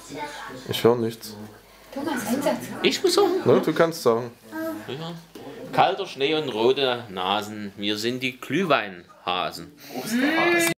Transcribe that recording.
Ich höre nichts. Thomas, Einsatz. Ich muss sagen. Ne, du kannst sagen. Ja. Kalter Schnee und rote Nasen. Wir sind die Glühweinhasen.